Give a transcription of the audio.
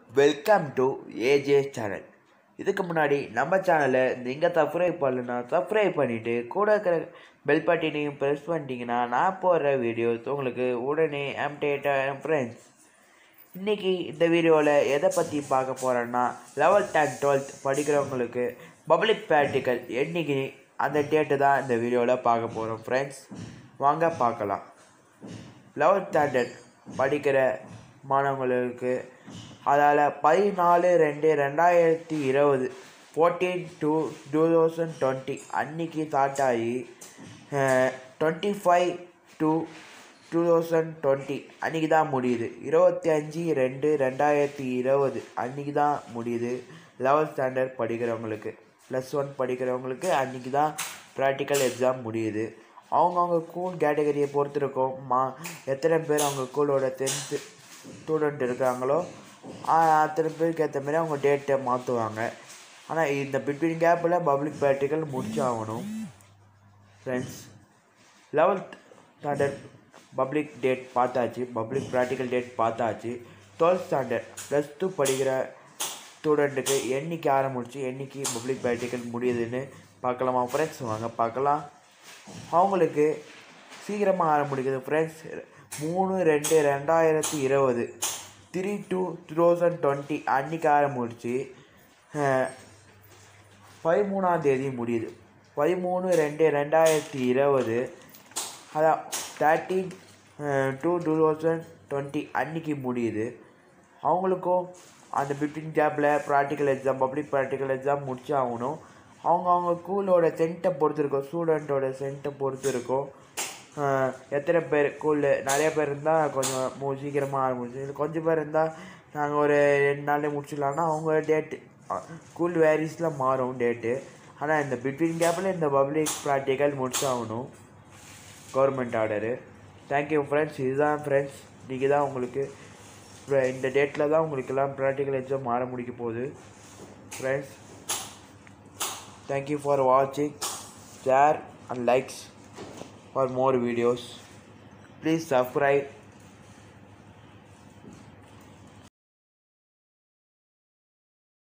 Welcome to AJ channel. இதுக்கு முன்னாடி நம்ம சேனலை நீங்கள் சப்ஸ்கிரைப் பண்ணலன்னா சப்ஸ்கிரைப் பண்ணிவிட்டு கூட இருக்கிற பெல் பட்டினையும் ப்ரெஸ் பண்ணிட்டீங்கன்னா நான் போடுற வீடியோஸ் உங்களுக்கு உடனே அப்டேட் ஆகும். ஃப்ரெண்ட்ஸ், இன்றைக்கி இந்த வீடியோவில் எதை பற்றி பார்க்க போகிறேன்னா 11th and 12th படிக்கிறவங்களுக்கு பப்ளிக் ப்ராக்டிக்கல் என்றைக்கு அந்த டேட்டு தான் இந்த வீடியோவில் பார்க்க போகிறோம். ஃப்ரெண்ட்ஸ், வாங்க பார்க்கலாம். 11th ஸ்டாண்டர்ட் படிக்கிற மாணவர்களுக்கு அதால் 14/2/2020 14/2/2020 அன்றைக்கி ஸ்டார்ட் ஆகி 25/2/2020 அன்றைக்கி தான் முடியுது. 25/2/2020 அன்றைக்கி தான் முடியுது. 11th ஸ்டாண்டர்ட் படிக்கிறவங்களுக்கு +1 படிக்கிறவங்களுக்கு அன்றைக்கி தான் ப்ராக்டிக்கல் எக்ஸாம் முடியுது. அவங்கவுங்க ஸ்கூல் கேட்டகரியை பொறுத்து இருக்கும். எத்தனை பேர் அவங்க ஸ்கூலோட 10th ஸ்டூடெண்ட் இருக்காங்களோ அத்தனை பேருக்கு ஏற்ற மாதிரி அவங்க டேட்டை மாற்றுவாங்க. ஆனால் இந்த பிட்வீன் கேப்பில் பப்ளிக் ப்ராக்டிக்கல் முடிச்சாகணும். Friends, 11th standard public date பார்த்தாச்சு, பப்ளிக் ப்ராக்டிக்கல் டேட் பார்த்தாச்சு. 12th ஸ்டாண்டர்ட் +2 படிக்கிற ஸ்டூடெண்ட்டுக்கு என்றைக்கு ஆரம்பிச்சு என்றைக்கு பப்ளிக் ப்ராக்டிக்கல் முடியுதுன்னு பார்க்கலாமா? ஃப்ரெண்ட்ஸ், வாங்க பார்க்கலாம். அவங்களுக்கு சீக்கிரமாக ஆரம்பிக்குது. ஃப்ரெண்ட்ஸ், 3/2/2020 3/2/2020 அன்றைக்கி ஆரம்பிச்சு 13ஆம் தேதி முடியுது. 13/2/2020 அதான் 13/2/2020 அன்றைக்கி முடியுது. அவங்களுக்கும் அந்த பிட்வீன் கேப்பில் practical exam public practical exam முடிச்சு ஆகணும். அவங்க ஸ்கூலோட சென்ட்டை பொறுத்து இருக்கும், ஸ்டூடெண்ட்டோட சென்ட்டை பொறுத்து இருக்கும். எத்தனை பேர் ஸ்கூலில் நிறைய பேர் இருந்தால் கொஞ்சம் சீக்கிரமாக ஆரம்பிச்சு, கொஞ்சம் பேர் இருந்தால் நாங்கள் ஒரு 2 நாள்லேயே முடிச்சிடலான்னா அவங்க டேட்டு ஸ்கூல் வேரிஸில் மாறும் டேட்டு. ஆனால் இந்த பிட்வீன் கேப்பில் இந்த பப்ளிக் ப்ராக்டிக்கல் முடிச்சாகணும், கவர்மெண்ட் ஆர்டரு. Thank you friends. இதுதான் ஃப்ரெண்ட்ஸ், இன்றைக்கி தான் உங்களுக்கு இந்த டேட்டில் தான் உங்களுக்கெல்லாம் ப்ராக்டிக்கல் எக்ஸாம் ஆரம்பிக்க போகுது. ஃப்ரெண்ட்ஸ், தேங்க்யூ ஃபார் வாட்சிங். Share and likes for more videos. Please subscribe